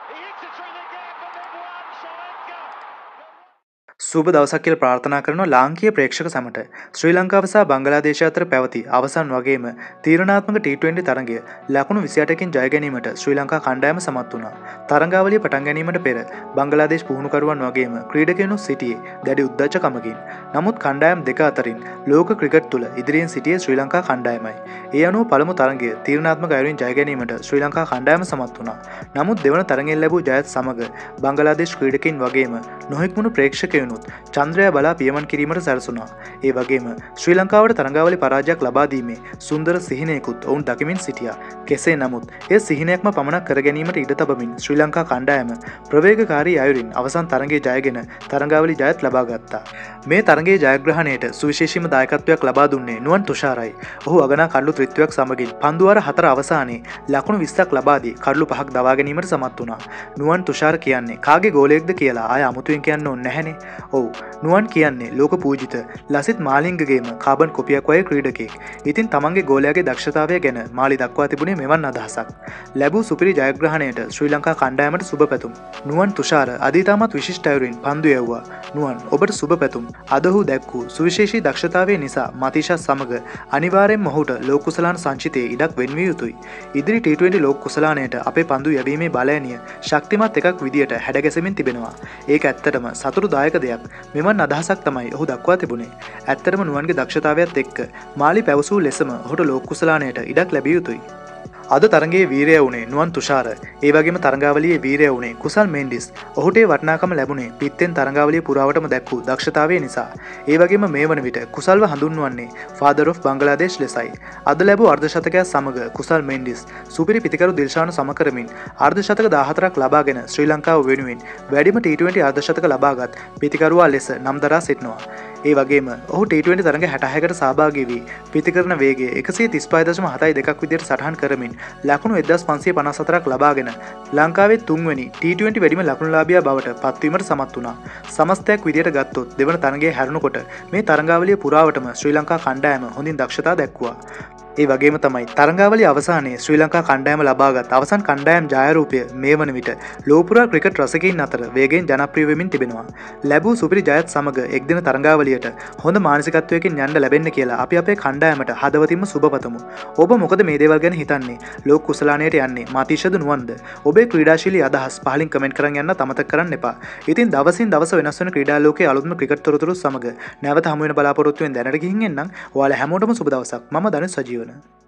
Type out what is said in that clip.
සුබ දවසක් කියලා ප්‍රාර්ථනා කරනවා ලාංකීය ප්‍රේක්ෂක සැමට. ශ්‍රී ලංකාව සහ බංගලාදේශය අතර පැවති අවසන් වගේම තීරණාත්මක T20 තරගය ලකුණු 28කින් ජය ගැනීමට ශ්‍රී ලංකා කණ්ඩායම සමත් වුණා. තරගාවලිය පටන් ගැනීමට පෙර බංගලාදේශ පුහුණුකරුවන් වගේම ක්‍රීඩකයන්ු සිටියේ දැඩි උද්දච්චකමකින්. නමුත් කණ්ඩායම් දෙක අතරින් ලෝක ක්‍රිකට් තුල ඉදිරියෙන් සිටියේ ශ්‍රී ලංකා කණ්ඩායමයි. ඒ අනුව පළමු තරගය තීරණාත්මක අයුරින් ජය ගැනීමට ශ්‍රී ලංකා කණ්ඩායම සමත් වුණා. නමුත් දෙවන තරගයෙන් ලැබූ ජයත් සමග බංගලාදේශ ක්‍රීඩකයන් වගේම නොහික්මුණු ප්‍රේක්ෂකයනුත් චන්ද්‍රයා බලා පියමන් කිරීමට සැරසුණා. ඒ වගේම ශ්‍රී ලංකාවට තරගාවලි පරාජයක් ලබා දීමේ සුන්දර සිහිනයකුත් ඔවුන් දකිමින් සිටියා. කෙසේ නමුත් ඒ සිහිනයක්ම පමණක් කර ගැනීමට ඉඩ තබමින් ශ්‍රී ලංකා කණ්ඩායම ප්‍රවේගකාරී අයුරින් අවසන් තරගයේ ජයගෙන තරගාවලි ජයත් ලබා ගත්තා. මේ තරගයේ ජයග්‍රහණයට සුවිශේෂීම දායකත්වයක් ලබා දුන්නේ නුවන් තුෂාරයි. ඔහු අගනා කඩලු ත්‍රිත්වයක් සමගින් පන්දුවාර 4 අවසානයේ ලකුණු 20ක් ලබා දී කඩලු 5ක් දවා ගැනීමට සමත් වුණා. නුවන් තුෂාර කියන්නේ කාගේ ගෝලයෙක්ද කියලා ආය අමුතුවෙන් කියන්න ඕනේ නැහැනේ. ඔව් නුවන් කියන්නේ ලෝක පූජිත ලසිත් මාලිංගගේම කාබන් කොපියක් වගේ ක්‍රීඩකයෙක්. ඉතින් තමන්ගේ ගෝලයාගේ දක්ෂතාවය ගැන මාලි දක්වා තිබුණේ මෙවන් අදහසක්. ලැබූ සුපිරි ජයග්‍රහණයට ශ්‍රී ලංකා කණ්ඩායමට සුබ පැතුම්. නුවන් තුෂාර අද ඉතාමත් විශිෂ්ට අයුරින් පන්දු යැව්වා. නුවන් ඔබට සුබ පැතුම්. අද ඔහු දැක්වූ සුවිශේෂී දක්ෂතාවය නිසා මතීෂා සමග අනිවාර්යෙන්ම ඔහුට ලෝක කුසලාන සංචිතයේ ඉඩක් වෙන්විය යුතුයි. ඉදිරි T20 ලෝක කුසලානයට අපේ පන්දු යැවීමේ බලයනිය ශක්තිමත් එකක් විදියට හැඩගැසෙමින් තිබෙනවා. ඒක ඇත්තටම සතුටුදායක දෙයක්. මෙවන් අදහසක් තමයි ඔහු දක්වා තිබුණේ. ඇත්තටම නුවන්ගේ දක්ෂතාවයත් එක්ක මාලි පැවසූ ලෙසම ඔහුට ලෝක කුසලානයට ඉඩක් ලැබිය යුතුයි. අද තරගයේ වීරය වුණේ නුවන් තුෂාර. ඒ වගේම තරගාවලියේ වීරය වුණේ කුසල් මෙන්ඩිස්. ඔහුට වටිනාකම ලැබුණේ පිත්තෙන් තරගාවලිය පුරාවටම දැක්වූ දක්ෂතාවය නිසා. ඒ වගේම මේ වන විට කුසල්ව හඳුන්වන්නේ ෆාදර් ඔෆ් බංගලාදේශ් ලෙසයි. අද ලැබූ අර්ධශතකයක් සමග කුසල් මෙන්ඩිස් සුපිරි පිතිකරු දිල්ෂානු සම කරමින් අර්ධශතක 14ක් ලබාගෙන ශ්‍රී ලංකාව වෙනුවෙන් වැඩිම T20 අර්ධශතක ලබාගත් පිතිකරුවා ලෙස නම් දරා සිටිනවා. ඒ වගේම ඔහු T20 තරඟ 66කට සහභාගී වී පිතිකරන වේගය 135.72ක් විදිහට සටහන් කරමින් ලකුණු 1554ක් ලබාගෙන ලංකාවේ තුන්වෙනි T20 වැඩිම ලකුණුලාභියා බවට පත්වීමට සමත් වුණා. සමස්තයක් විදිහට ගත්තොත් දෙවන තරඟයේ හැරුණකොට මේ තරඟාවලිය පුරාවටම ශ්‍රී ලංකා කණ්ඩායම හොඳින් දක්ෂතා දැක්වුවා. ඒ වගේම තමයි තරඟාවලිය අවසානයේ ශ්‍රී ලංකා කණ්ඩායම ලබාගත් අවසන් කණ්ඩායම් ජයාරූපය මේ වන විට ලෝපුරා ක්‍රිකට් රසිකයින් අතර වේගයෙන් ජනප්‍රිය වෙමින් තිබෙනවා. ලැබූ සුපිරි ජයත් සමග එක්දින තරඟාවලියට හොඳ මානසිකත්වයකින් යන්න ලැබෙන්න කියලා අපි අපේ කණ්ඩායමට හදවතින්ම සුබ පතමු. ඔබ මොකද මේ දේවල් ගැන හිතන්නේ? ලෝක කුසලානයට යන්නේ මාතිෂද නුවන්ද? ඔබේ ක්‍රීඩාශීලී අදහස් පහලින් කමෙන්ට් කරන් යන්න අමතක කරන්න එපා. ඉතින් දවසින් දවස වෙනස් වෙන ක්‍රීඩා ලෝකයේ අලුත්ම ක්‍රිකට් තොරතුරු සමග නැවත හමු වෙන බලාපොරොත්තු වෙන දැනට ගිහින් එන්නම්. ඔයාලා හැමෝටම සුබ දවසක්. මම දනුෂ් සජීවන.